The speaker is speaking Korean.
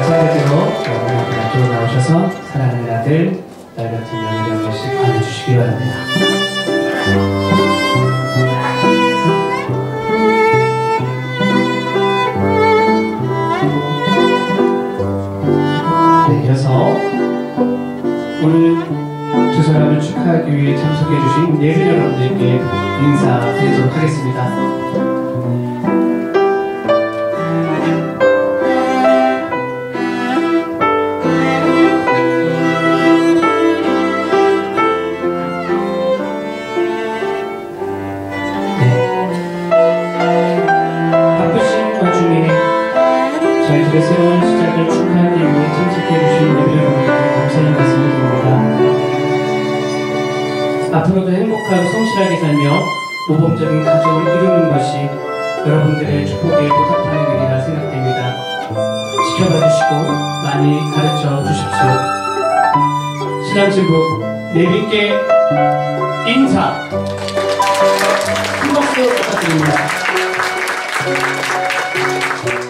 마찬가지로 오늘 앞으로 나오셔서 사랑하는 아들, 딸 같은 며느리 한 번씩 안아주시기 바랍니다. 네, 이어서 오늘 두 사람을 축하하기 위해 참석해주신 예비 여러분들께 인사드리도록 하겠습니다. 저희들의 새로운 시작을 축하하기 위해 참석해주신 예비 여러분께 감사의 말씀을 드립니다. 앞으로도 행복하고 성실하게 살며 모범적인 가족을 이루는 것이 여러분들의 축복에 보답하는 일이라 생각됩니다. 지켜봐 주시고 많이 가르쳐 주십시오. 신앙신부 예비께 인사 큰 박수 부탁드립니다.